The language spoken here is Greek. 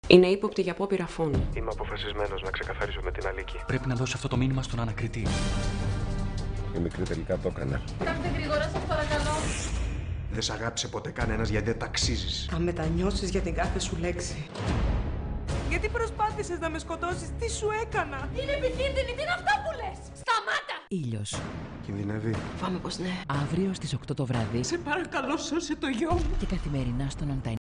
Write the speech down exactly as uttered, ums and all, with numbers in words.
Είναι ύποπτη για απόπειρα φόνου. Είμαι αποφασισμένος να ξεκαθαρίσω με την Αλίκη. Πρέπει να δώσει αυτό το μήνυμα στον ανακριτή. Η μικρή τελικά το έκανε. Κάντε γρήγορα, σας παρακαλώ. Δεν σ' αγάπησε ποτέ κανένας γιατί δεν ταξίζεις. Θα μετανιώσεις για την κάθε σου λέξη. Γιατί προσπάθησες να με σκοτώσεις, τι σου έκανα? Είναι επικίνδυνη, τι είναι αυτά που λες? Σταμάτα! Ήλιος. Κινδυνεύει. Φάμε πως ναι. Αύριο στις οκτώ το βράδυ Σε παρακαλώ, σώσε το γιο μου. και καθημερινά στον On Time.